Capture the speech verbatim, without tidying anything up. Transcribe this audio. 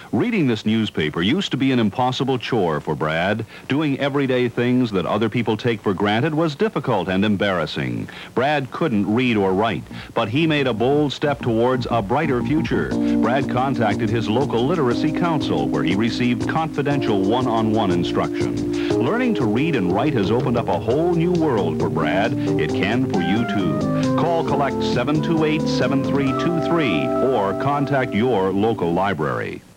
Reading this newspaper used to be an impossible chore for Brad. Doing everyday things that other people take for granted was difficult and embarrassing. Brad couldn't read or write, but he made a bold step towards a brighter future. Brad contacted his local literacy council, where he received confidential one-on-one instruction. Learning to read and write has opened up a whole new world for Brad. It can for you, too. Call collect seven two eight, seven three two three or contact your local library.